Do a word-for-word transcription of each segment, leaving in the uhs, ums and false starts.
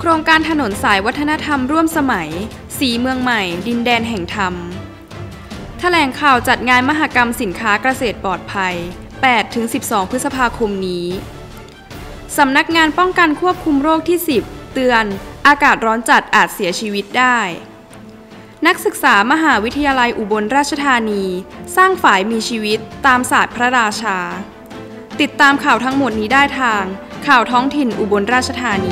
รงการถนนสายวัฒนธรรมร่วมสมัยสีเมืองใหม่ดินแดนแห่งธรรมแถลงข่าวจัดงานมหกรรมสินค้าเกษตรปลอดภัย แปดถึงสิบสอง พฤษภาคมนี้สำนักงานป้องกันควบคุมโรคที่ สิบ เตือนอากาศร้อนจัดอาจเสียชีวิตได้นักศึกษามหาวิทยาลัยอุบลราชธานีสร้างฝ่ายมีชีวิตตามศาสตร์พระราชาติดตามข่าวทั้งหมดนี้ได้ทางข่าวท้องถิ่นอุบลราชธานี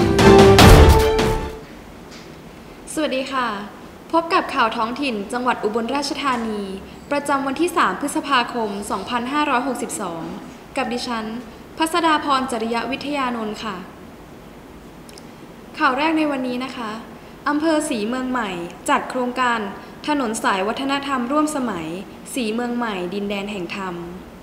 สวัสดีค่ะพบกับข่าวท้องถิ่นจังหวัดอุบลราชธานีประจำวันที่ สาม พฤษภาคม สองพันห้าร้อยหกสิบสอง กับดิฉันพัสดาพรจริยวิทยานนท์ค่ะข่าวแรกในวันนี้นะคะอำเภอศรีเมืองใหม่จัดโครงการถนนสายวัฒนธรรมร่วมสมัยศรีเมืองใหม่ดินแดนแห่งธรรม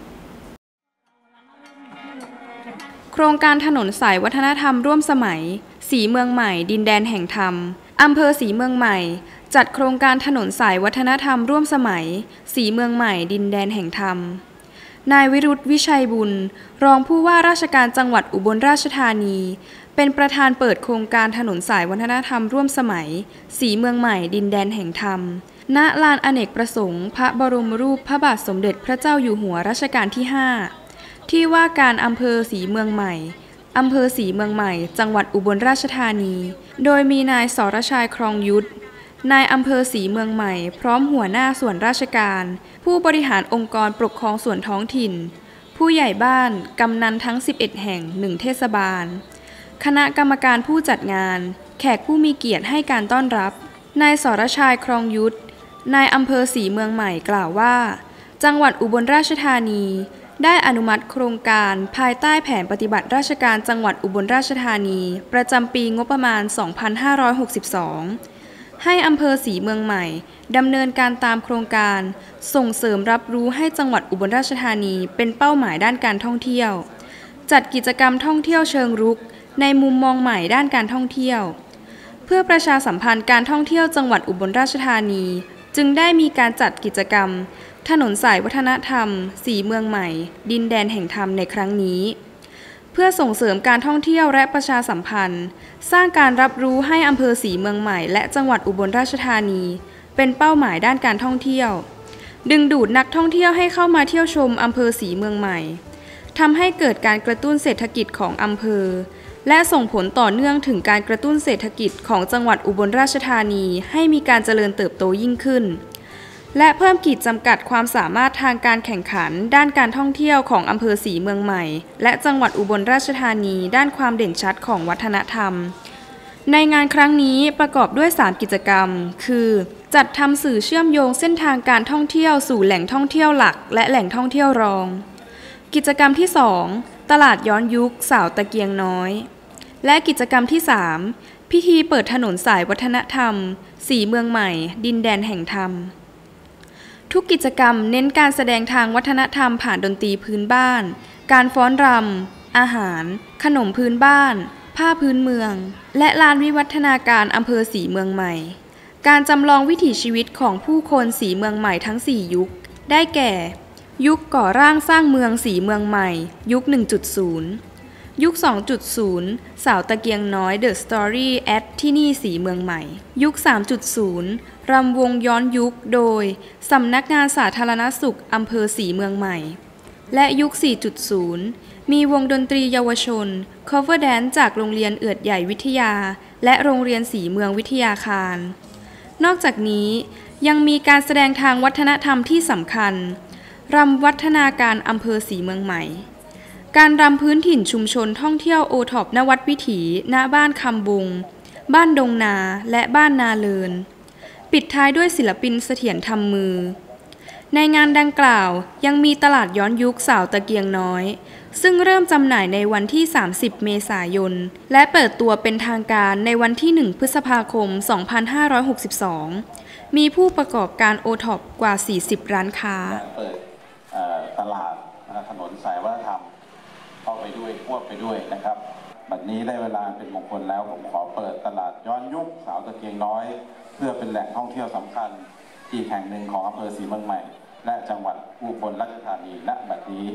โครงการถนนสายวัฒนธรรมร่วมสมัยศรีเมืองใหม่ดินแดนแห่งธรรมอำเภอศรีเมืองใหม่จัดโครงการถนนสายวัฒนธรรมร่วมสมัยศรีเมืองใหม่ดินแดนแห่งธรรมนายวิรุธวิชัยบุญรองผู้ว่าราชการจังหวัดอุบลราชธานีเป็นประธานเปิดโครงการถนนสายวัฒนธรรมร่วมสมัยศรีเมืองใหม่ดินแดนแห่งธรรมณลานอเนกประสงค์พระบรมรูปพระบาทสมเด็จพระเจ้าอยู่หัวรัชกาลที่ ห้าที่ว่าการอำเภอศรีเมืองใหม่อำเภอศรีเมืองใหม่จังหวัดอุบลราชธานีโดยมีนายสรชัยครองยุทธนายอำเภอศรีเมืองใหม่พร้อมหัวหน้าส่วนราชการผู้บริหารองค์กรปกครองส่วนท้องถิ่นผู้ใหญ่บ้านกำนันทั้งสิบเอ็ดแห่งหนึ่งเทศบาลคณะกรรมการผู้จัดงานแขกผู้มีเกียรติให้การต้อนรับนายสรชัยครองยุทธนายอำเภอศรีเมืองใหม่กล่าวว่าจังหวัดอุบลราชธานีได้อนุมัติโครงการภายใต้แผนปฏิบัติราชการจังหวัดอุบลราชธานีประจำปีงบประมาณ สองพันห้าร้อยหกสิบสอง ให้อำเภอศรีเมืองใหม่ดำเนินการตามโครงการส่งเสริมรับรู้ให้จังหวัดอุบลราชธานีเป็นเป้าหมายด้านการท่องเที่ยวจัดกิจกรรมท่องเที่ยวเชิงรุกในมุมมองใหม่ด้านการท่องเที่ยวเพื่อประชาสัมพันธ์การท่องเที่ยวจังหวัดอุบลราชธานีจึงได้มีการจัดกิจกรรมถนนสายวัฒนธรรมศรีเมืองใหม่ดินแดนแห่งธรรมในครั้งนี้เพื่อส่งเสริมการท่องเที่ยวและประชาสัมพันธ์สร้างการรับรู้ให้อำเภอศรีเมืองใหม่และจังหวัดอุบลราชธานีเป็นเป้าหมายด้านการท่องเที่ยวดึงดูดนักท่องเที่ยวให้เข้ามาเที่ยวชมอำเภอศรีเมืองใหม่ทำให้เกิดการกระตุ้นเศรษฐกิจของอำเภอและส่งผลต่อเนื่องถึงการกระตุ้นเศรษฐกิจของจังหวัดอุบลราชธานีให้มีการเจริญเติบโตยิ่งขึ้นและเพิ่มขีดจำกัดความสามารถทางการแข่งขันด้านการท่องเที่ยวของอำเภอศรีเมืองใหม่และจังหวัดอุบลราชธานีด้านความเด่นชัดของวัฒนธรรมในงานครั้งนี้ประกอบด้วยสามกิจกรรมคือจัดทำสื่อเชื่อมโยงเส้นทางการท่องเที่ยวสู่แหล่งท่องเที่ยวหลักและแหล่งท่องเที่ยวรองกิจกรรมที่สองตลาดย้อนยุคสาวตะเกียงน้อยและกิจกรรมที่สามพิธีเปิดถนนสายวัฒนธรรมศรีเมืองใหม่ดินแดนแห่งธรรมทุกกิจกรรมเน้นการแสดงทางวัฒนธรรมผ่านดนตรีพื้นบ้านการฟ้อนรำอาหารขนมพื้นบ้านผ้าพื้นเมืองและลานวิวัฒนาการอำเภอศรีเมืองใหม่การจำลองวิถีชีวิตของผู้คนศรีเมืองใหม่ทั้งสี่ยุคได้แก่ยุคก่อร่างสร้างเมืองศรีเมืองใหม่ยุค หนึ่งจุดศูนย์ ยุค สองจุดศูนย์ สาวตะเกียงน้อย The Story at ที่นี่ศรีเมืองใหม่ยุค สามจุดศูนย์ รำวงย้อนยุคโดยสำนักงานสาธารณสุขอำเภอศรีเมืองใหม่และยุค สี่จุดศูนย์ มีวงดนตรีเยาวชน Cover Dance จากโรงเรียนเอือดใหญ่วิทยาและโรงเรียนศรีเมืองวิทยาคารนอกจากนี้ยังมีการแสดงทางวัฒนธรรมที่สำคัญรำวัฒนาการอำเภอศรีเมืองใหม่การรำพื้นถิ่นชุมชนท่องเที่ยวโอท็อปนวัดวิถีณบ้านคำบุงบ้านดงนาและบ้านนาเลินปิดท้ายด้วยศิลปินเสถียรทำมือในงานดังกล่าวยังมีตลาดย้อนยุคสาวตะเกียงน้อยซึ่งเริ่มจำหน่ายในวันที่สามสิบเมษายนและเปิดตัวเป็นทางการในวันที่หนึ่งพฤษภาคมสองพันห้าร้อยหกสิบสองมีผู้ประกอบการโอท็อปกว่าสี่สิบร้านค้าเปิดตลาดถนนสายวัฒนธรรมเข้าไปด้วยควบไปด้วยนะครับบัดนี้ได้เวลาเป็นมงคลแล้วผมขอเปิดตลาดย้อนยุคสาวตะเกียงน้อยเพื่อเป็นแหล่งท่องเที่ยวสำคัญอีกแห่งหนึ่งของอำเภอศรีเมืองใหม่และจังหวัดอุบลราชธานีณบัดนี้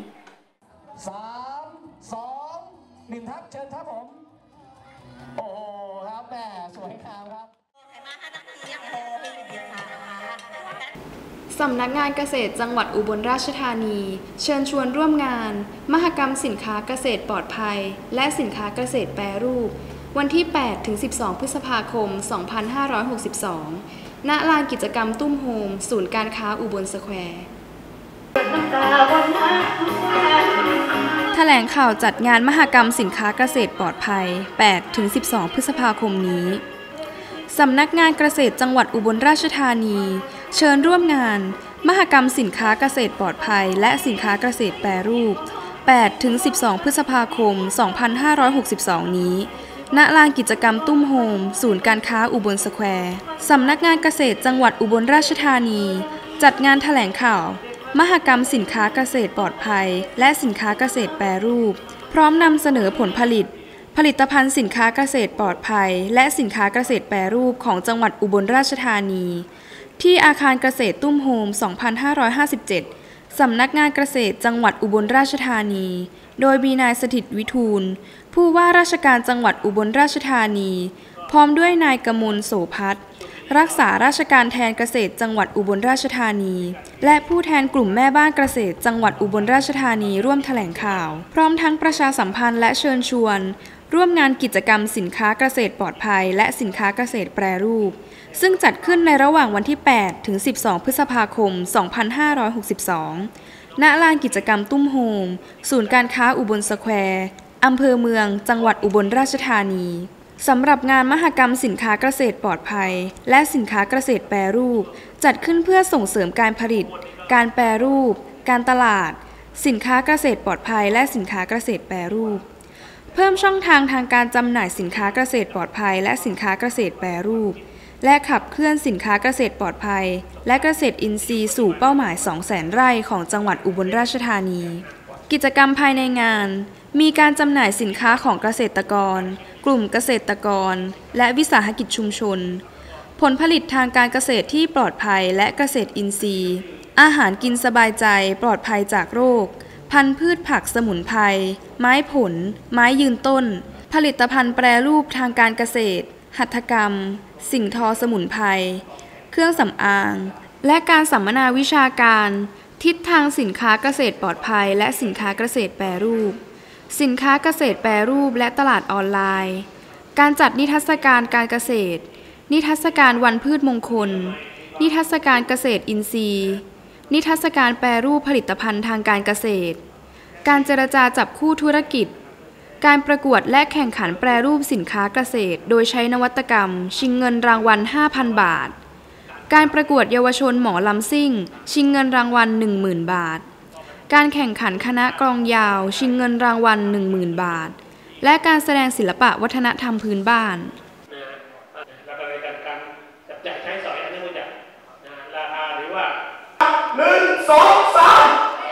สามสองหนึ่งทักเชิญครับผมโอ้โหครับแม่สำนักงานเกษตรจังหวัดอุบลราชธานีเชิญชวนร่วมงานมหกรรมสินค้าเกษตรปลอดภัยและสินค้าเกษตรแปรรูปวันที่ แปดถึงสิบสอง พฤษภาคม สองพันห้าร้อยหกสิบสอง ณ ลานกิจกรรมตุ้มโฮมศูนย์การค้าอุบลสแควร์แถลงข่าวจัดงานมหกรรมสินค้าเกษตรปลอดภัย แปดถึงสิบสอง พฤษภาคมนี้สำนักงานเกษตรจังหวัดอุบลราชธานีเชิญร่วมงานมหกรรมสินค้าเกษตรปลอดภัยและสินค้าเกษตรแปรรูป แปดถึงสิบสอง พฤษภาคม สองพันห้าร้อยหกสิบสอง นี้ณ ลานกิจกรรมตุ้มโฮมศูนย์การค้าอุบลสแควร์สำนักงานเกษตรจังหวัดอุบลราชธานีจัดงานแถลงข่าวมหกรรมสินค้าเกษตรปลอดภัยและสินค้าเกษตรแปรรูปพร้อมนำเสนอผลผลิตผลิตภัณฑ์สินค้าเกษตรปลอดภัยและสินค้าเกษตรแปรรูปของจังหวัดอุบลราชธานีที่อาคารเกษตรตุ้มโฮม สองพันห้าร้อยห้าสิบเจ็ด สำนักงานเกษตรจังหวัดอุบลราชธานีโดยมีนายสถิตวิทูลผู้ว่าราชการจังหวัดอุบลราชธานีพร้อมด้วยนายกมลโสภัทรรักษาราชการแทนเกษตรจังหวัดอุบลราชธานีและผู้แทนกลุ่มแม่บ้านเกษตรจังหวัดอุบลราชธานีร่วมแถลงข่าวพร้อมทั้งประชาสัมพันธ์และเชิญชวนร่วมงานกิจกรรมสินค้าเกษตรปลอดภัยและสินค้าเกษตรแปรรูปซึ่งจัดขึ้นในระหว่างวันที่ แปดถึงสิบสอง พฤษภาคม สองพันห้าร้อยหกสิบสอง ณ ลานกิจกรรมตุ้มโฮมศูนย์การค้าอุบลสแควร์อำเภอเมืองจังหวัดอุบลราชธานีสำหรับงานมหกรรมสินค้าเกษตรปลอดภัยและสินค้าเกษตรแปรรูปจัดขึ้นเพื่อส่งเสริมการผลิตการแปรรูปการตลาดสินค้าเกษตรปลอดภัยและสินค้าเกษตรแปรรูปเพิ่มช่องทางทางการจำหน่ายสินค้าเกษตรปลอดภัยและสินค้าเกษตรแปรรูปและขับเคลื่อนสินค้าเกษตรปลอดภัยและเกษตรอินทรีย์สู่เป้าหมาย สองแสน ไร่ของจังหวัดอุบลราชธานีกิจกรรมภายในงานมีการจำหน่ายสินค้าของเกษตรกรกลุ่มเกษตรกรและวิสาหกิจชุมชนผลผลิตทางการเกษตรที่ปลอดภัยและเกษตรอินทรีย์อาหารกินสบายใจปลอดภัยจากโรคพันธุ์พืชผักสมุนไพรไม้ผลไม้ยืนต้นผลิตภัณฑ์แปรรูปทางการเกษตรหัตถกรรมสิ่งทอสมุนไพรเครื่องสำอางและการสัมมนาวิชาการทิศทางสินค้าเกษตรปลอดภัยและสินค้าเกษตรแปรรูปสินค้าเกษตรแปรรูปและตลาดออนไลน์การจัดนิทรรศการการเกษตรนิทรรศการวันพืชมงคลนิทรรศการเกษตรอินทรีย์นิทรรศการแปรรูปผลิตภัณฑ์ทางการเกษตรการเจรจาจับคู่ธุรกิจการประกวดและแข่งขันแปรรูปสินค้าเกษตรโดยใช้นวัตกรรมชิงเงินรางวัล ห้าพัน บาทการประกวดเยาวชนหมอลำซิ่งชิงเงินรางวัล หนึ่งหมื่น บาทการแข่งขันคณะกลองยาวชิงเงินรางวัล หนึ่งหมื่น บาทและการแสดงศิลปะวัฒนธรรมพื้นบ้านแล้วก็ในการการจับจ่ายใช้สอยอันนี้มันจะราคาหรือว่าหนึ่งสองสาม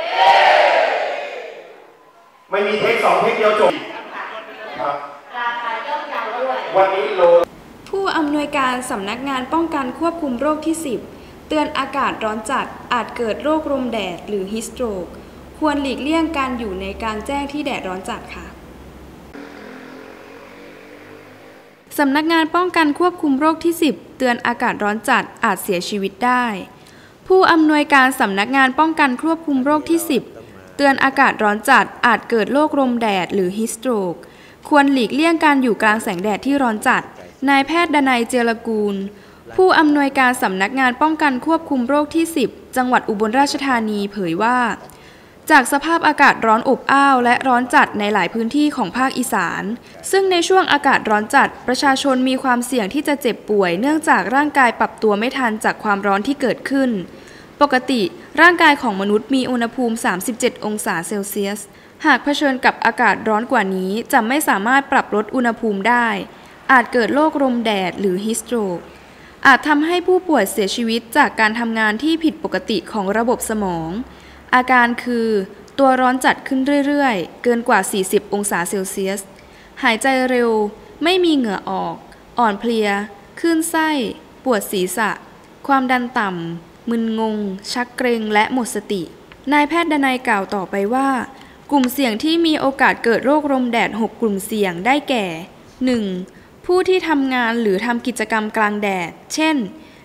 ไม่มีเทคสองเทคเดียวจบครับราคาย่อมเยาด้วยวันนี้โลผู้อำนวยการสำนักงานป้องกันควบคุมโรคที่สิบเตือนอากาศร้อนจัดอาจเกิดโรคลมแดดหรือฮิสโตรกควรหลีกเลี่ยงการอยู่ในกลางแจ้งที่แดดร้อนจัดค่ะสำนักงานป้องกันควบคุมโรคที่สิบเตือนอากาศร้อนจัดอาจเสียชีวิตได้ผู้อำนวยการสำนักงานป้องกันควบคุมโรคที่สิบเตือนอากาศร้อนจัดอาจเกิดโรคลมแดดหรือฮิสโตรกควรหลีกเลี่ยงการอยู่กลางแสงแดดที่ร้อนจัดนายแพทย์ดนัยเจรกูลผู้อำนวยการสำนักงานป้องกันควบคุมโรคที่สิบจังหวัดอุบลราชธานีเผยว่าจากสภาพอากาศร้อนอบอ้าวและร้อนจัดในหลายพื้นที่ของภาคอีสานซึ่งในช่วงอากาศร้อนจัดประชาชนมีความเสี่ยงที่จะเจ็บป่วยเนื่องจากร่างกายปรับตัวไม่ทันจากความร้อนที่เกิดขึ้นปกติร่างกายของมนุษย์มีอุณหภูมิสามสิบเจ็ดองศาเซลเซียสหากเผชิญกับอากาศร้อนกว่านี้จะไม่สามารถปรับลดอุณหภูมิได้อาจเกิดโรคลมแดดหรือฮิสโตรกอาจทำให้ผู้ป่วยเสียชีวิตจากการทำงานที่ผิดปกติของระบบสมองอาการคือตัวร้อนจัดขึ้นเรื่อยๆเกินกว่าสี่สิบองศาเซลเซียสหายใจเร็วไม่มีเหงื่อออกอ่อนเพลียคลื่นไส้ปวดศีรษะความดันต่ำมึนงงชักเกร็งและหมดสตินายแพทย์ดนัยกล่าวต่อไปว่ากลุ่มเสี่ยงที่มีโอกาสเกิดโรคลมแดดหกกลุ่มเสี่ยงได้แก่ หนึ่ง ผู้ที่ทำงานหรือทำกิจกรรมกลางแดดเช่น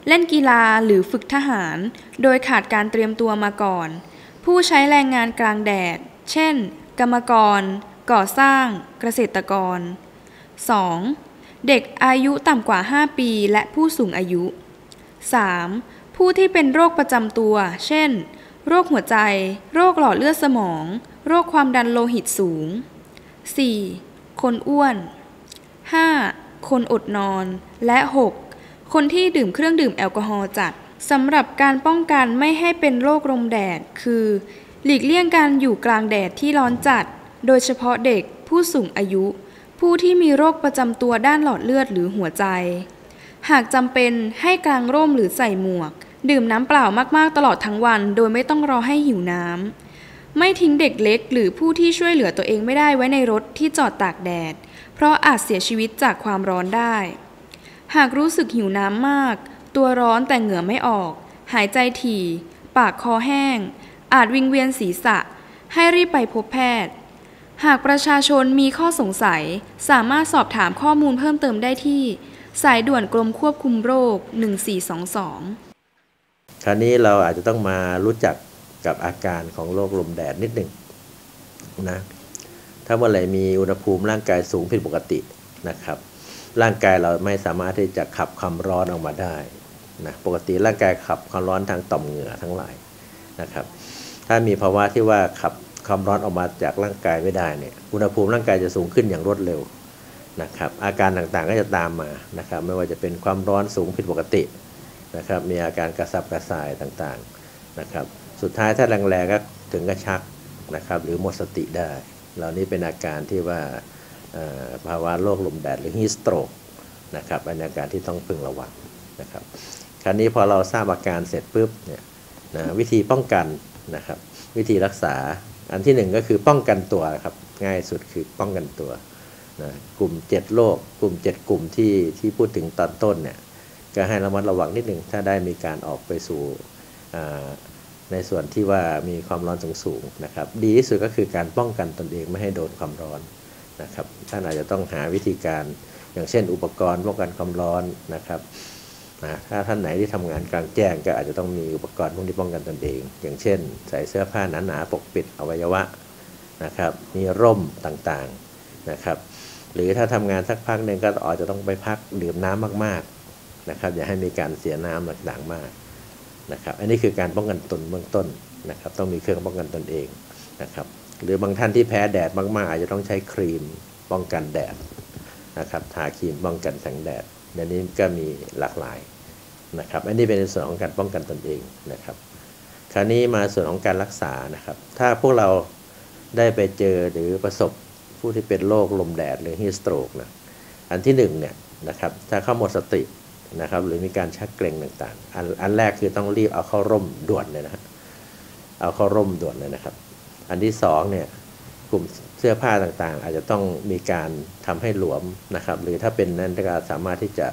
เล่นกีฬาหรือฝึกทหารโดยขาดการเตรียมตัวมาก่อนผู้ใช้แรงงานกลางแดดเช่นกรรมกรก่อสร้างเกษตรกร สอง. เด็กอายุต่ำกว่าห้าปีและผู้สูงอายุ สาม. ผู้ที่เป็นโรคประจำตัวเช่นโรคหัวใจโรคหลอดเลือดสมองโรคความดันโลหิตสูง สี่. คนอ้วน ห้า. คนอดนอนและ หก. คนที่ดื่มเครื่องดื่มแอลกอฮอล์จัดสำหรับการป้องกันไม่ให้เป็นโรคลมแดดคือหลีกเลี่ยงการอยู่กลางแดดที่ร้อนจัดโดยเฉพาะเด็กผู้สูงอายุผู้ที่มีโรคประจำตัวด้านหลอดเลือดหรือหัวใจหากจำเป็นให้กางร่มหรือใส่หมวกดื่มน้ำเปล่ามากๆตลอดทั้งวันโดยไม่ต้องรอให้หิวน้ำไม่ทิ้งเด็กเล็กหรือผู้ที่ช่วยเหลือตัวเองไม่ได้ไว้ในรถที่จอดตากแดดเพราะอาจเสียชีวิตจากความร้อนได้หากรู้สึกหิวน้ำมากตัวร้อนแต่เหงื่อไม่ออกหายใจถี่ปากคอแห้งอาจวิงเวียนศีรษะให้รีบไปพบแพทย์หากประชาชนมีข้อสงสัยสามารถสอบถามข้อมูลเพิ่มเติมได้ที่สายด่วนกรมควบคุมโรคหนึ่งสี่สองสองคราวนี้เราอาจจะต้องมารู้จักกับอาการของโรคลมแดดนิดหนึ่งนะถ้าเมื่อไหร่มีอุณหภูมิร่างกายสูงผิดปกตินะครับร่างกายเราไม่สามารถที่จะขับความร้อนออกมาได้นะปกติร่างกายขับความร้อนทางต่อมเหงื่อทั้งหลายนะครับถ้ามีภาวะที่ว่าขับความร้อนออกมาจากร่างกายไม่ได้เนี่ยอุณหภูมิร่างกายจะสูงขึ้นอย่างรวดเร็วนะครับอาการต่างๆก็จะตามมานะครับไม่ว่าจะเป็นความร้อนสูงผิดปกตินะครับมีอาการกระสับกระส่ายต่างๆนะครับสุดท้ายถ้าแรงๆก็ถึงกระชักนะครับหรือหมดสติได้เหล่านี้เป็นอาการที่ว่าภาวะโรคลมแดดหรือฮีทสโตรกนะครับเป็นอาการที่ต้องพึงระวังนะครับคราวนี้พอเราทราบอาการเสร็จปุ๊บเนี่ยนะวิธีป้องกันนะครับวิธีรักษาอันที่หนึ่งก็คือป้องกันตัวครับง่ายสุดคือป้องกันตัวนะกลุ่มเจ็ดโรคกลุ่มเจ็ดกลุ่มที่ที่พูดถึงตอนต้นเนี่ยก็ให้ระมัดระวังนิดหนึ่งถ้าได้มีการออกไปสู่ในส่วนที่ว่ามีความร้อนสูงๆนะครับดีที่สุดก็คือการป้องกันตนเองไม่ให้โดนความร้อนนะครับท่านอาจจะต้องหาวิธีการอย่างเช่นอุปกรณ์ป้องกันความร้อนนะครับนะถ้าท่านไหนที่ทำงานกลางแจ้งก็อาจจะต้องมีอุปกรณ์พวกที่ป้องกันตนเองอย่างเช่นใส่เสื้อผ้าหนาๆปกปิดอวัยวะนะครับมีร่มต่างๆนะครับหรือถ้าทำงานสักพักหนึ่งก็อาจจะต้องไปพักดื่มน้ำมากๆนะครับอย่าให้มีการเสียน้ำต่างๆมากนะครับอันนี้คือการป้องกันตนเบื้องต้นนะครับต้องมีเครื่องป้องกันตนเองนะครับหรือบางท่านที่แพ้แดดมากๆอาจจะต้องใช้ครีมป้องกันแดดนะครับทาครีมป้องกันแสงแดดในนี้ก็มีหลากหลายนะครับอันนี้เป็นในส่วนของการป้องกันตนเองนะครับคราวนี้มาส่วนของการรักษานะครับถ้าพวกเราได้ไปเจอหรือประสบผู้ที่เป็นโรคลมแดดหรือฮีทสโตรกนะอันที่หนึ่งเนี่ยนะครับถ้าเขาหมดสตินะครับหรือมีการชักเกร็งต่างๆอันอันแรกคือต้องรีบเอาเข้าร่มด่วนเลยนะเอาเข้าร่มด่วนเลยนะครับอันที่สองเนี่ยกลุ่มเสื้อผ้าต่างๆอาจจะต้องมีการทำให้หลวมนะครับหรือถ้าเป็นนั้นก็สามารถที่จะ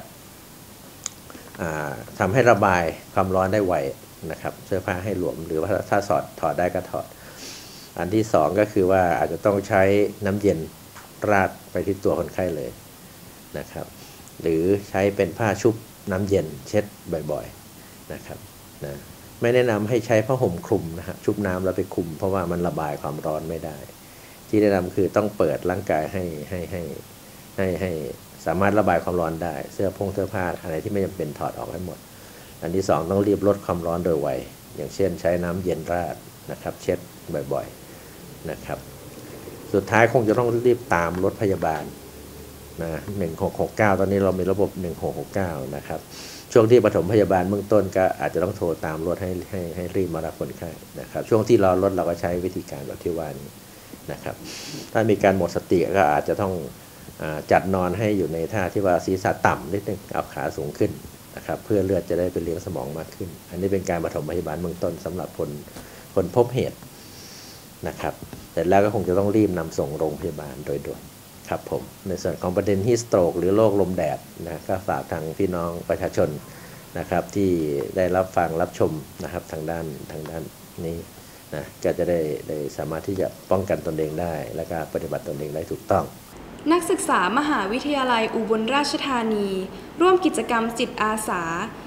ทำให้ระบายความร้อนได้ไวนะครับเสื้อผ้าให้หลวมหรือว่าถ้าถอดถอดได้ก็ถอดอันที่สองก็คือว่าอาจจะต้องใช้น้ำเย็นราดไปที่ตัวคนไข้เลยนะครับหรือใช้เป็นผ้าชุบน้ำเย็นเช็ดบ่อยๆนะครับนะไม่แนะนำให้ใช้ผ้าห่มคลุมนะฮะชุบน้ำแล้วไปคลุมเพราะว่ามันระบายความร้อนไม่ได้ที่แนะนำคือต้องเปิดร่างกายให้ให้ให้ให้ให้สามารถระบายความร้อนได้เสื้อพงเสื้อผ้าอะไรที่ไม่จำเป็นถอดออกให้หมดอันที่สองต้องรีบลดความร้อนโดยไวอย่างเช่นใช้น้ำเย็นราดนะครับเช็ดบ่อยๆนะครับสุดท้ายคงจะต้องรีบตามรถพยาบาลนะหนึ่งหกหกเก้าตอนนี้เรามีระบบหนึ่งหกหกเก้านะครับช่วงที่ปฐมพยาบาลเบื้องต้นก็อาจจะต้องโทรตามรถให้ให้ให้รีบมารับคนไข้นะครับช่วงที่รอรถเราก็ใช้วิธีการแบบที่ว่านี้นะครับถ้ามีการหมดสติก็อาจจะต้องจัดนอนให้อยู่ในท่าที่ว่าศีรษะต่ำนิดนึงเอาขาสูงขึ้นนะครับเพื่อเลือดจะได้ไปเลี้ยงสมองมากขึ้นอันนี้เป็นการปฐมพยาบาลเบื้องต้นสำหรับคนคนพบเหตุนะครับแต่แล้วก็คงจะต้องรีบนำส่งโรงพยาบาลโดยด่วนครับผมในส่วนของประเด็นฮีทสโตรกหรือโรคลมแดดนะก็ฝากทางพี่น้องประชาชนนะครับที่ได้รับฟังรับชมนะครับทางด้านทางด้านนี้นะก็จะได้ได้สามารถที่จะป้องกันตนเองได้และก็ปฏิบัติตนเองได้ถูกต้องนักศึกษามหาวิทยาลัยอุบลราชธานีร่วมกิจกรรมจิตอาสา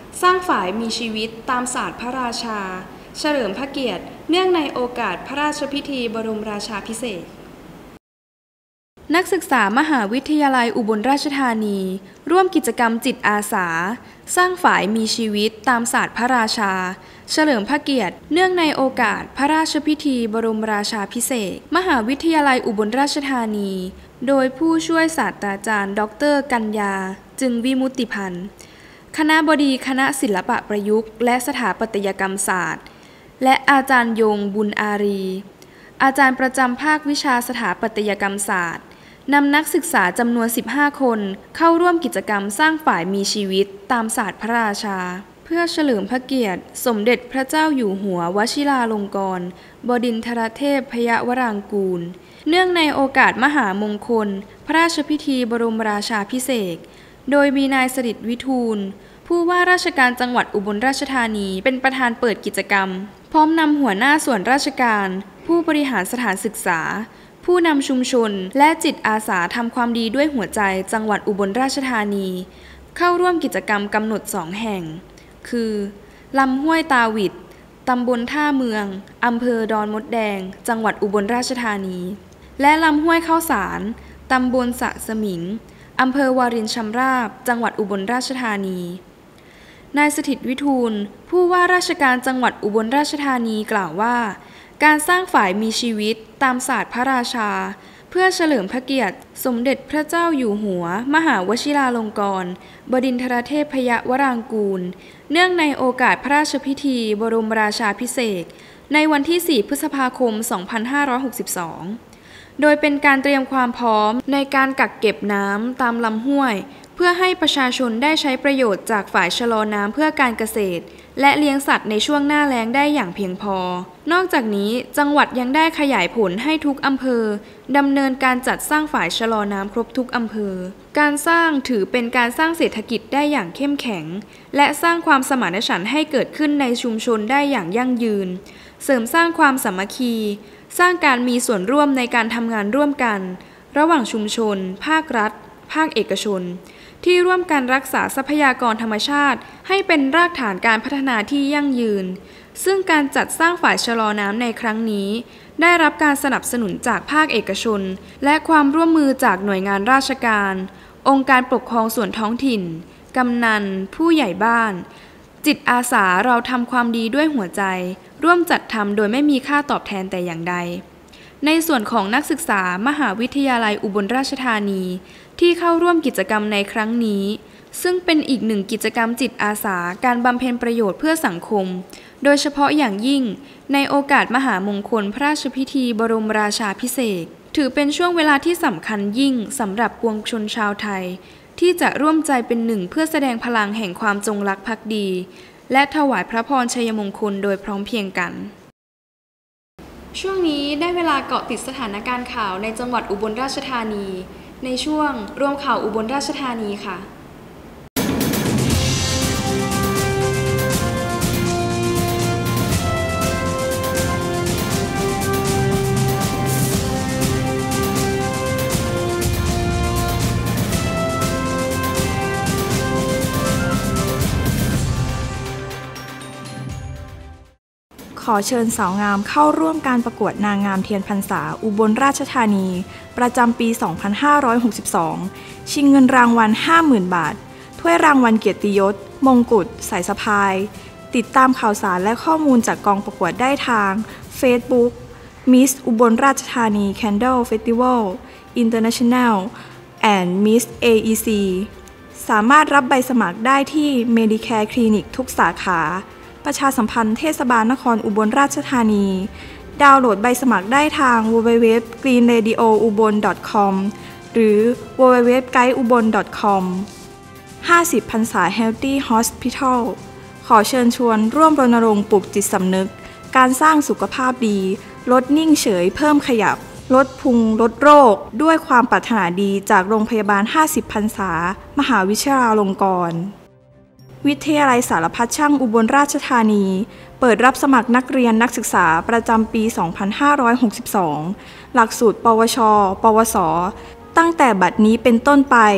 สร้างฝ่ายมีชีวิตตามศาสตร์พระราชาเฉลิมพระเกียรติเนื่องในโอกาสพระราชพิธีบรมราชาภิเษกนักศึกษามหาวิทยาลัยอุบลราชธานีร่วมกิจกรรมจิตอาสาสร้างฝ่ายมีชีวิตตามศาสตร์พระราชาเฉลิมพระเกียรติเนื่องในโอกาสพระราชพิธีบรมราชาภิเษกมหาวิทยาลัยอุบลราชธานีโดยผู้ช่วยศาสตราจารย์ดร.กัญญาจึงวิมุตติพันธ์คณบดีคณะศิลปะประยุกต์และสถาปัตยกรรมศาสตร์และอาจารย์ยงบุญอารีอาจารย์ประจำภาควิชาสถาปัตยกรรมศาสตร์นำนักศึกษาจำนวนสิบห้าคนเข้าร่วมกิจกรรมสร้างฝ่ายมีชีวิตตามศาสตร์พระราชาเพื่อเฉลิมพระเกียรติสมเด็จพระเจ้าอยู่หัววชิราลงกรณ์บดินทรเทพยวรางกูลเนื่องในโอกาสมหามงคลพระราชพิธีบรมราชาภิเษกโดยมีนายสฤษดิ์วิทูลผู้ว่าราชการจังหวัดอุบลราชธานีเป็นประธานเปิดกิจกรรมพร้อมนำหัวหน้าส่วนราชการผู้บริหารสถานศึกษาผู้นำชุมชนและจิตอาสาทำความดีด้วยหัวใจจังหวัดอุบลราชธานีเข้าร่วมกิจกรรมกำหนดสองแห่งคือลำห้วยตาหวิดตำบลท่าเมืองอำเภอดอนมดแดงจังหวัดอุบลราชธานีและลำห้วยข้าวสารตำบลสะสมิงอำเภอวารินชำราบจังหวัดอุบลราชธานีนายสถิตวิทูลผู้ว่าราชการจังหวัดอุบลราชธานีกล่าวว่าการสร้างฝ่ายมีชีวิตตามศาสตร์พระราชาเพื่อเฉลิมพระเกียรติสมเด็จพระเจ้าอยู่หัวมหาวชิราลงกรณ์บดินทรเทพยวรางกูลเนื่องในโอกาสพระราชพิธีบรมราชาภิเษกในวันที่สี่พฤษภาคมสองพันห้าร้อยหกสิบสองโดยเป็นการเตรียมความพร้อมในการกักเก็บน้ำตามลำห้วยเพื่อให้ประชาชนได้ใช้ประโยชน์จากฝ่ายชะลอน้ำเพื่อการเกษตรและเลี้ยงสัตว์ในช่วงหน้าแล้งได้อย่างเพียงพอนอกจากนี้จังหวัดยังได้ขยายผลให้ทุกอำเภอดำเนินการจัดสร้างฝ่ายชะลอน้ำครบทุกอำเภอการสร้างถือเป็นการสร้างเศรษฐกิจได้อย่างเข้มแข็งและสร้างความสมานฉันท์ให้เกิดขึ้นในชุมชนได้อย่างยั่งยืนเสริมสร้างความสามัคคีสร้างการมีส่วนร่วมในการทำงานร่วมกันระหว่างชุมชนภาครัฐภาคเอกชนที่ร่วมกันรักษาทรัพยากรธรรมชาติให้เป็นรากฐานการพัฒนาที่ยั่งยืนซึ่งการจัดสร้างฝ่ายชะลอน้ำในครั้งนี้ได้รับการสนับสนุนจากภาคเอกชนและความร่วมมือจากหน่วยงานราชการองค์การปกครองส่วนท้องถิ่นกำนันผู้ใหญ่บ้านจิตอาสาเราทำความดีด้วยหัวใจร่วมจัดทำโดยไม่มีค่าตอบแทนแต่อย่างใดในส่วนของนักศึกษามหาวิทยาลัยอุบลราชธานีที่เข้าร่วมกิจกรรมในครั้งนี้ซึ่งเป็นอีกหนึ่งกิจกรรมจิตอาสาการบำเพ็ญประโยชน์เพื่อสังคมโดยเฉพาะอย่างยิ่งในโอกาสมหามงคลพระราชพิธีบรมราชาภิเษกถือเป็นช่วงเวลาที่สำคัญยิ่งสำหรับปวงชนชาวไทยที่จะร่วมใจเป็นหนึ่งเพื่อแสดงพลังแห่งความจงรักภักดีและถวายพระพรชัยมงคลโดยพร้อมเพรียงกันช่วงนี้ได้เวลาเกาะติดสถานการณ์ข่าวในจังหวัดอุบลราชธานีในช่วงรวมข่าวอุบลราชธานีค่ะขอเชิญสาวงามเข้าร่วมการประกวดนางงามเทียนพรรษาอุบลราชธานีประจำปี สองพันห้าร้อยหกสิบสอง ชิงเงินรางวัล ห้าหมื่น บาทถ้วยรางวัลเกียรติยศมงกุฎสายสะพายติดตามข่าวสารและข้อมูลจากกองประกวดได้ทาง Facebook Miss อุบลราชธานี Candle Festival International and Miss เอ อี ซี สามารถรับใบสมัครได้ที่ Medicare Clinic ทุกสาขาประชาสัมพันธ์เทศบาลนครอุบลราชธานีดาวน์โหลดใบสมัครได้ทาง ดับเบิลยู ดับเบิลยู ดับเบิลยู ดอท กรีน เรดิโอ อุบล ดอท คอม หรือ ดับเบิลยู ดับเบิลยู ดับเบิลยู ดอท ไกด์ อุบล ดอท คอม ห้าสิบ พรรษา Healthy Hospital ขอเชิญชวนร่วมรณรงค์ปลุกจิตสำนึกการสร้างสุขภาพดีลดนิ่งเฉยเพิ่มขยับลดพุงลดโรคด้วยความปรารถนาดีจากโรงพยาบาล ห้าสิบ พรรษามหาวิทยาลงกรณ์วิทยาลัยสารพัดช่างอุบลราชธานีเปิดรับสมัครนักเรียนนักศึกษาประจำปี สองพันห้าร้อยหกสิบสอง หลักสูตรปวช ปวส ตั้งแต่บัดนี้เป็นต้นไป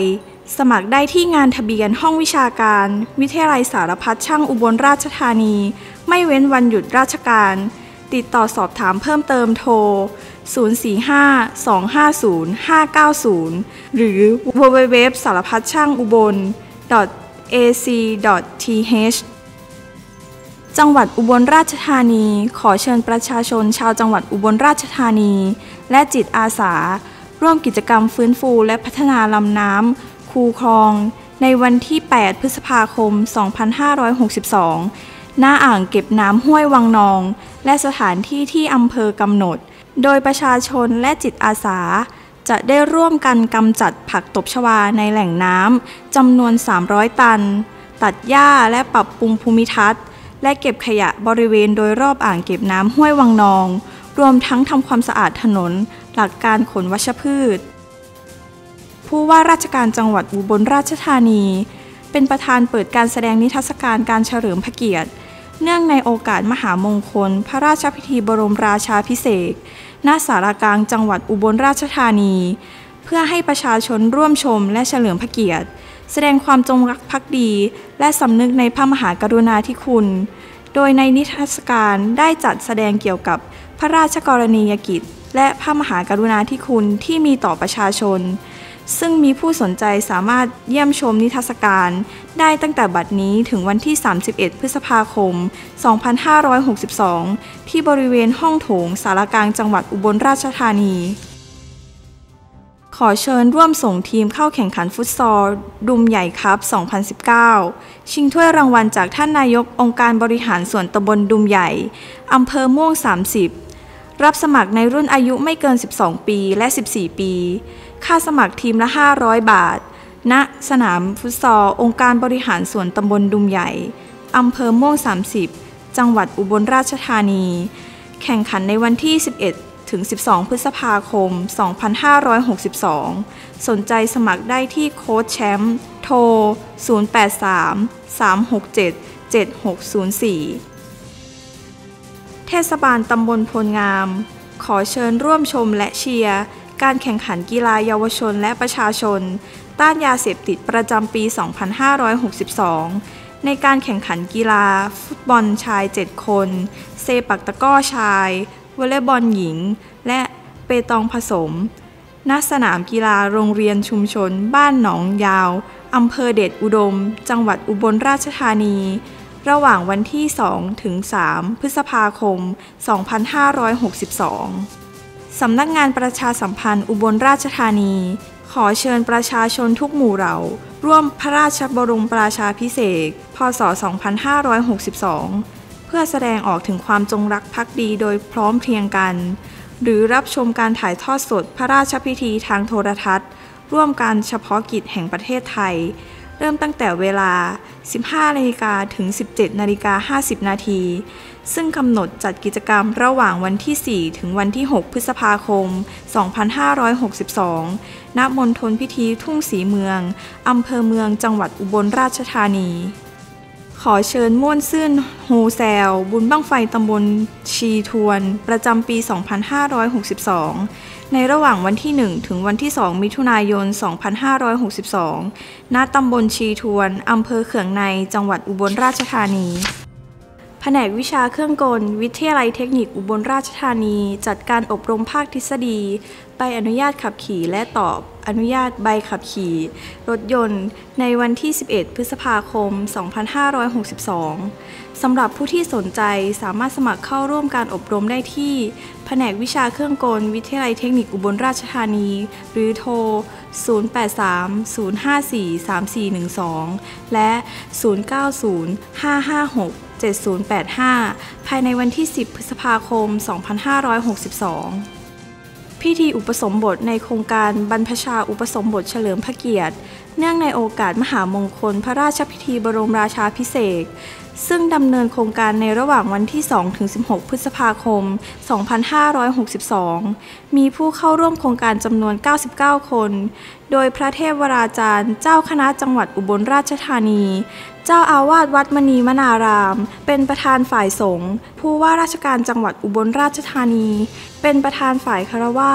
สมัครได้ที่งานทะเบียนห้องวิชาการวิทยาลัยสารพัดช่างอุบลราชธานีไม่เว้นวันหยุดราชการติดต่อสอบถามเพิ่มเติมโทรศูนย์ สี่ ห้า สอง ห้า ศูนย์ ห้า เก้า ศูนย์หรือ ดับเบิลยู ดับเบิลยู ดับเบิลยู ดอท สารพัดช่างอุบล ดอท เอ ซี ดอท ที เอช จังหวัดอุบลราชธานีขอเชิญประชาชนชาวจังหวัดอุบลราชธานีและจิตอาสาร่วมกิจกรรมฟื้นฟูและพัฒนาลำน้ำคูคลองในวันที่ แปด พฤษภาคม สองพันห้าร้อยหกสิบสอง ณ อ่างเก็บน้ำห้วยวังนองและสถานที่ที่อำเภอกำหนดโดยประชาชนและจิตอาสาจะได้ร่วมกันกำจัดผักตบชวาในแหล่งน้ำจำนวนสามร้อยตันตัดหญ้าและปรับปรุงภูมิทัศน์และเก็บขยะบริเวณโดยรอบอ่างเก็บน้ำห้วยวังนองรวมทั้งทำความสะอาดถนนหลักการขนวัชพืชผู้ว่าราชการจังหวัดอุบลราชธานีเป็นประธานเปิดการแสดงนิทรรศการการเฉลิมพระเกียรติเนื่องในโอกาสมหามงคลพระราชพิธีบรมราชาภิเษกณศาลากลางจังหวัดอุบลราชธานีเพื่อให้ประชาชนร่วมชมและเฉลิมพระเกียรติแสดงความจงรักภักดีและสำนึกในพระมหากรุณาธิคุณโดยในนิทรรศการได้จัดแสดงเกี่ยวกับพระราชกรณียกิจและพระมหากรุณาธิคุณที่มีต่อประชาชนซึ่งมีผู้สนใจสามารถเยี่ยมชมนิทรรศการได้ตั้งแต่บัดนี้ถึงวันที่ สามสิบเอ็ด พฤษภาคม สองพันห้าร้อยหกสิบสอง ที่บริเวณห้องโถงศาลากลางจังหวัดอุบลราชธานีขอเชิญร่วมส่งทีมเข้าแข่งขันฟุตซอลดุมใหญ่คัพ สองพันสิบเก้า ชิงถ้วยรางวัลจากท่านนายกองค์การบริหารส่วนตำบลดุมใหญ่อำเภอม่วง สามสิบ รับสมัครในรุ่นอายุไม่เกิน สิบสอง ปีและ สิบสี่ ปีค่าสมัครทีมละ ห้าร้อย บาทณสนามฟุตซอลองค์การบริหารส่วนตำบลดุมใหญ่อำเภอม่วง สามสิบ จังหวัดอุบลราชธานีแข่งขันในวันที่ สิบเอ็ด ถึง สิบสอง พฤษภาคม สองพันห้าร้อยหกสิบสอง สนใจสมัครได้ที่โค้ชแชมป์โทร ศูนย์ แปด สาม สาม หก เจ็ด เจ็ด หก ศูนย์ สี่ เทศบาลตำบลพลงามขอเชิญร่วมชมและเชียร์การแข่งขันกีฬาเยาวชนและประชาชนต้านยาเสพติดประจำปี สองพันห้าร้อยหกสิบสอง ในการแข่งขันกีฬาฟุตบอลชาย เจ็ด คนเซปักตะกร้อชายวอลเลย์บอลหญิงและเปตองผสมณสนามกีฬาโรงเรียนชุมชนบ้านหนองยาวอำเภอเดชอุดมจังหวัดอุบลราชธานีระหว่างวันที่ สอง ถึง สาม พฤษภาคม สองพันห้าร้อยหกสิบสองสำนักงานประชาสัมพันธ์อุบลราชธานีขอเชิญประชาชนทุกหมู่เหล่าร่วมพระราชบรมราชาภิเษกพ.ศ. สองพันห้าร้อยหกสิบสองเพื่อแสดงออกถึงความจงรักภักดีโดยพร้อมเพรียงกันหรือรับชมการถ่ายทอดสดพระราชพิธีทางโทรทัศน์ร่วมการเฉพาะกิจแห่งประเทศไทยเริ่มตั้งแต่เวลา สิบห้านาฬิกา ถึง สิบเจ็ดนาฬิกาห้าสิบนาทีซึ่งกำหนดจัดกิจกรรมระหว่างวันที่ สี่ ถึงวันที่ หก พฤษภาคม สองพันห้าร้อยหกสิบสอง ณ มณฑลพิธีทุ่งศรีเมืองอำเภอเมืองจังหวัดอุบลราชธานีขอเชิญม่วนซื่นโฮแซลบุญบั้งไฟตำบลชีทวนประจำปี สองพันห้าร้อยหกสิบสอง ในระหว่างวันที่ หนึ่ง ถึงวันที่ สอง มิถุนายน สองพันห้าร้อยหกสิบสอง ณ ตำบลชีทวนอำเภอเขืองในจังหวัดอุบลราชธานีแผนกวิชาเครื่องกลวิทยาลัยเทคนิคอุบลราชธานีจัดการอบรมภาคทฤษฎีใบอนุญาตขับขี่และตอบอนุญาตใบขับขี่รถยนต์ในวันที่ สิบเอ็ด พฤษภาคม สองพันห้าร้อยหกสิบสอง สำหรับผู้ที่สนใจสามารถสมัครเข้าร่วมการอบรมได้ที่แผนกวิชาเครื่องกลวิทยาลัยเทคนิคอุบลราชธานีหรือโทร ศูนย์ แปด สาม ศูนย์ ห้า สี่ สาม สี่ หนึ่ง สอง และ ศูนย์ เก้า ศูนย์ ห้า ห้า หก เจ็ด ศูนย์ แปด ห้า ภายในวันที่ สิบ พฤษภาคม สองพันห้าร้อยหกสิบสองพิธีอุปสมบทในโครงการบรรพชาอุปสมบทเฉลิมพระเกียรติเนื่องในโอกาสมหามงคลพระราชพิธีบรมราชาภิเษกซึ่งดำเนินโครงการในระหว่างวันที่ สอง ถึง สิบหก พฤษภาคม สองพันห้าร้อยหกสิบสอง มีผู้เข้าร่วมโครงการจำนวน เก้าสิบเก้า คน โดยพระเทพวราจารย์เจ้าคณะจังหวัดอุบลราชธานีเจ้าอาวาสวัดมณีมนารามเป็นประธานฝ่ายสงฆ์ผู้ว่าราชการจังหวัดอุบลราชธานีเป็นประธานฝ่ายฆราวาส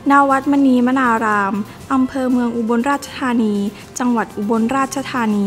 ณวัดมณีมนารามอำเภอเมืองอุบลราชธานี จังหวัดอุบลราชธานี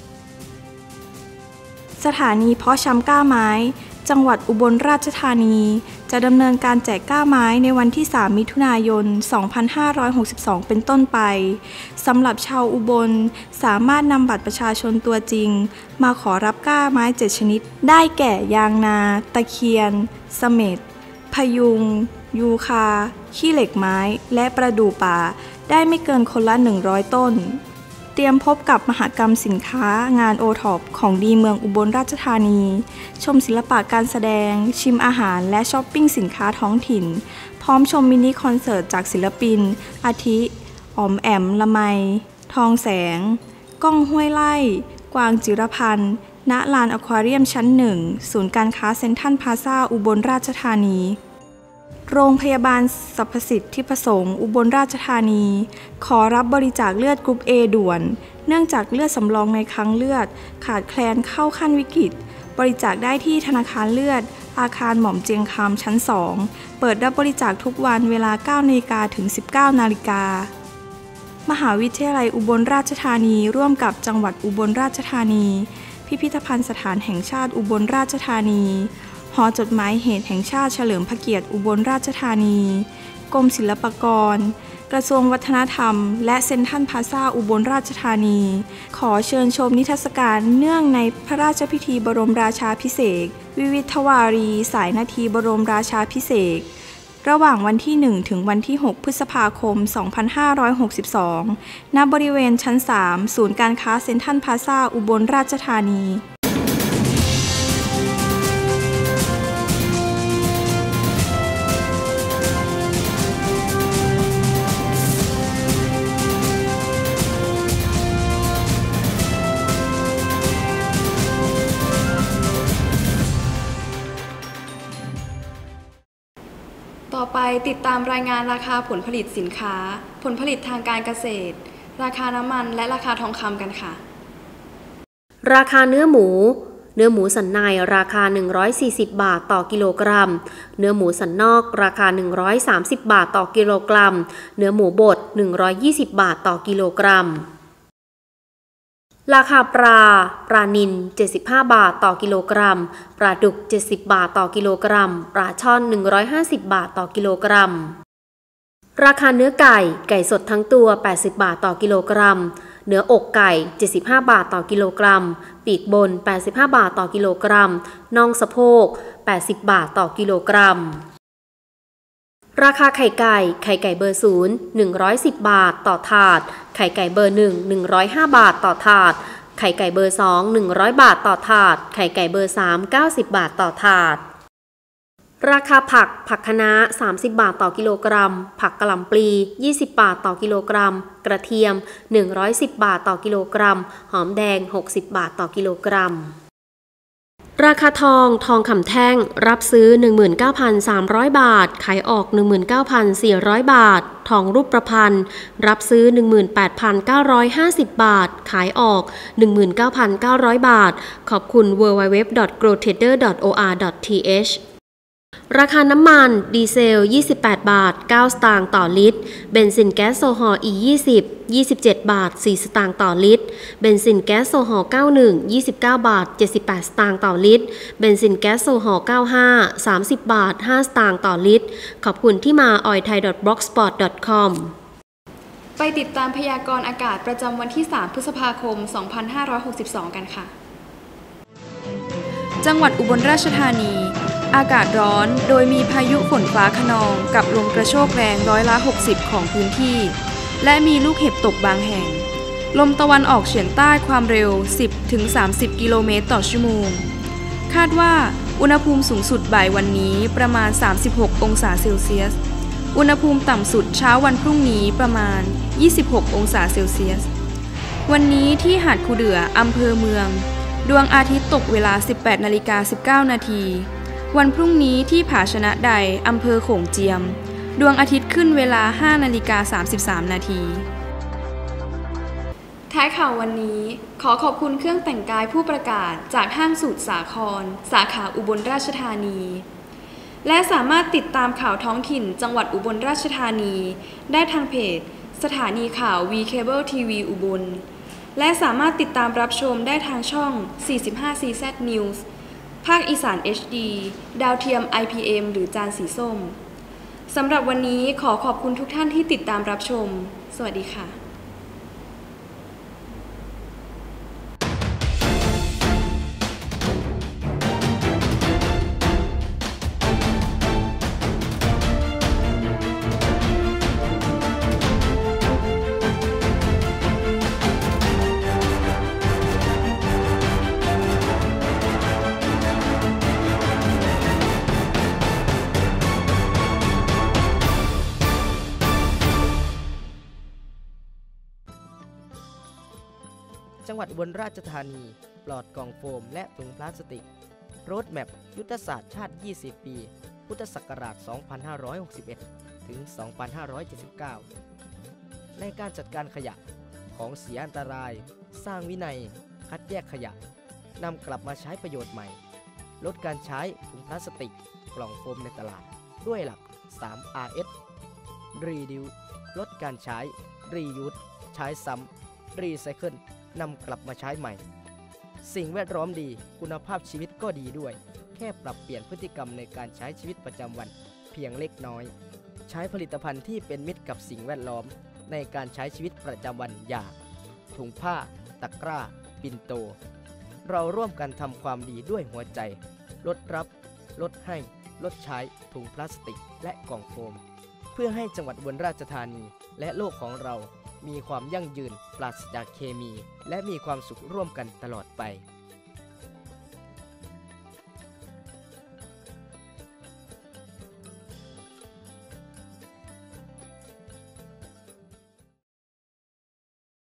สถานีเพาะชำกล้าไม้จังหวัดอุบลราชธานีจะดำเนินการแจกกล้าไม้ในวันที่สามมิถุนายนสองพันห้าร้อยหกสิบสองเป็นต้นไปสำหรับชาวอุบลสามารถนำบัตรประชาชนตัวจริงมาขอรับกล้าไม้เจ็ดชนิดได้แก่ยางนาตะเคียนเสม็ดพยุงยูคาขี้เหล็กไม้และประดู่ป่าได้ไม่เกินคนละหนึ่งร้อยต้นเตรียมพบกับมหกรรมสินค้างานโอท็อปของดีเมืองอุบลราชธานีชมศิลปะการแสดงชิมอาหารและช้อปปิ้งสินค้าท้องถิ่นพร้อมชมมินิคอนเสิร์ตจากศิลปินอาทิอ๋อมแอมละไมทองแสงก้องห้วยไล่กวางจิรพันธ์ณลานอควาเรียมชั้นหนึ่งศูนย์การค้าเซ็นทรัลพลาซ่าอุบลราชธานีโรงพยาบาลสรรพสิทธิประสงค์อุบลราชธานีขอรับบริจาคเลือดกรุ๊ป เอ ด่วนเนื่องจากเลือดสำรองในคลังเลือดขาดแคลนเข้าขั้นวิกฤตบริจาคได้ที่ธนาคารเลือดอาคารหม่อมเจียงคำชั้นสองเปิดรับบริจาคทุกวันเวลา เก้านาฬิกา ถึง สิบเก้านาฬิกา มหาวิทยาลัยอุบลราชธานีร่วมกับจังหวัดอุบลราชธานีพิพิธภัณฑ์สถานแห่งชาติอุบลราชธานีหอจดหมายเหตุแห่งชาติเฉลิมพระเกียรติอุบลราชธานีกรมศิลปากรกระทรวงวัฒนธรรมและเซ็นทรัลพลาซ่าอุบลราชธานีขอเชิญชมนิทรรศการเนื่องในพระราชพิธีบรมราชาภิเษกวิวิธวารีสายนาทีบรมราชาภิเษกระหว่างวันที่หนึ่งถึงวันที่หกพฤษภาคมสองพันห้าร้อยหกสิบสองณบริเวณชั้นสามศูนย์การค้าเซ็นทรัลพลาซ่าอุบลราชธานีต่อไปติดตามรายงานราคาผลผลิตสินค้าผลผลิตทางการเกษตรราคาน้ำมันและราคาทองคำกันค่ะราคาเนื้อหมูเนื้อหมูสันในราคาหนึ่งร้อยสี่สิบบาทต่อกิโลกรัมเนื้อหมูสันนอกราคาหนึ่งร้อยสามสิบบาทต่อกิโลกรัมเนื้อหมูบดหนึ่งร้อยยี่สิบบาทต่อกิโลกรัมราคาปลาปลานิลเจ็ดสิบห้าบาทต่อกิโลกรัมปลาดุกเจ็ดสิบบาทต่อกิโลกรัมปลาช่อนหนึ่งร้อยห้าสิบบาทต่อกิโลกรัมราคาเนื้อไก่ไก่สดทั้งตัวแปดสิบบาทต่อกิโลกรัมเนื้ออกไก่เจ็ดสิบห้าบาทต่อกิโลกรัมปีกบนแปดสิบห้าบาทต่อกิโลกรัมน่องสะโพกแปดสิบบาทต่อกิโลกรัมราคาไข่ไก่ไข่ไก่เบอร์ศูนย์หนึ่งร้อยสิบบาทต่อถาดไข่ไก่เบอร์หนึ่งหนึ่งร้อยห้าบาทต่อถาดไข่ไก่เบอร์สองหนึ่งร้อยบาทต่อถาดไข่ไก่เบอร์สามเก้าสิบบาทต่อถาดราคาผักผักคะน้าสามสิบบาทต่อกิโลกรัมผักกะหล่ำปลียี่สิบบาทต่อกิโลกรัมกระเทียมหนึ่งร้อยสิบบาทต่อกิโลกรัมหอมแดงหกสิบบาทต่อกิโลกรัมราคาทองทองคำแท่งรับซื้อ หนึ่งหมื่นเก้าพันสามร้อย บาทขายออก หนึ่งหมื่นเก้าพันสี่ร้อย บาททองรูปประพันธ์รับซื้อ หนึ่งหมื่นแปดพันเก้าร้อยห้าสิบ บาทขายออก หนึ่งหมื่นเก้าพันเก้าร้อย บาทขอบคุณ ดับเบิลยู ดับเบิลยู ดับเบิลยู ดอท โกลด์ เทรดเดอร์ ดอท โอ อาร์ ดอท ที เอชราคาน้ำมันดีเซลยี่สิบแปดบาทเก้าสตางค์ต่อลิตรเบนซินแก๊สโซฮอล์ อี ยี่สิบ ยี่สิบเจ็ดบาทสี่สตางค์ต่อลิตรเบนซินแก๊สโซฮอล์ เก้าสิบเอ็ด ยี่สิบเก้าบาทเจ็ดสิบแปดสตางค์ต่อลิตรเบนซินแก๊สโซฮอล์ เก้าสิบห้า สามสิบบาทห้าสตางค์ต่อลิตรขอบคุณที่มา ออยล์ไทย ดอท บล็อกสปอต ดอท คอมไปติดตามพยากรณ์อากาศประจำวันที่สามพฤษภาคมสองพันห้าร้อยหกสิบสองกันค่ะจังหวัดอุบลราชธานีอากาศร้อนโดยมีพายุฝนฟ้าคะนองกับลมกระโชกแรงร้อยละหกสิบของพื้นที่และมีลูกเห็บตกบางแห่งลมตะวันออกเฉียงใต้ความเร็ว สิบถึงสามสิบ กิโลเมตรต่อชั่วโมงคาดว่าอุณหภูมิสูงสุดบ่ายวันนี้ประมาณสามสิบหกองศาเซลเซียสอุณหภูมิต่ำสุดเช้าวันพรุ่งนี้ประมาณยี่สิบหกองศาเซลเซียสวันนี้ที่หาดคูเดืออำเภอเมืองดวงอาทิตย์ตกเวลา สิบแปดนาฬิกาสิบเก้านาทีวันพรุ่งนี้ที่ผาชนะใดอำเภอโขงเจียมดวงอาทิตย์ขึ้นเวลา ห้านาฬิกาสามสิบสามนาทีท้ายข่าววันนี้ขอขอบคุณเครื่องแต่งกายผู้ประกาศจากห้างสูตรสาครสาขาอุบลราชธานีและสามารถติดตามข่าวท้องถิ่นจังหวัดอุบลราชธานีได้ทางเพจสถานีข่าว วี Cable ที วี อุบลและสามารถติดตามรับชมได้ทางช่อง สี่สิบห้า ซี แซด News ภาคอีสาน เอช ดี ดาวเทียม ไอ พี เอ็ม หรือจานสีส้มสำหรับวันนี้ขอขอบคุณทุกท่านที่ติดตามรับชมสวัสดีค่ะจังหวัดอุบลราชธานีปลอดกล่องโฟมและถุงพลาสติกโรดแมพยุทธศาสตร์ชาติยี่สิบปีพุทธศักราชสองพันห้าร้อยหกสิบเอ็ดถึงสองพันห้าร้อยเจ็ดสิบเก้าในการจัดการขยะของเสียอันตรายสร้างวินัยคัดแยกขยะนำกลับมาใช้ประโยชน์ใหม่ลดการใช้ถุงพลาสติกกล่องโฟมในตลาดด้วยหลัก สาม อาร์ เอส Reduce ลดการใช้ Reuse ใช้ซ้ำ Recycleนำกลับมาใช้ใหม่สิ่งแวดล้อมดีคุณภาพชีวิตก็ดีด้วยแค่ปรับเปลี่ยนพฤติกรรมในการใช้ชีวิตประจำวันเพียงเล็กน้อยใช้ผลิตภัณฑ์ที่เป็นมิตรกับสิ่งแวดล้อมในการใช้ชีวิตประจำวันอย่างถุงผ้าตะกร้าปิ่นโตเราร่วมกันทำความดีด้วยหัวใจลดรับลดให้ลดใช้ถุงพลาสติกและกล่องโฟมเพื่อให้จังหวัดอุบลราชธานีและโลกของเรามีความยั่งยืนปราศจากเคมีและมีความสุขร่วมกันตลอดไป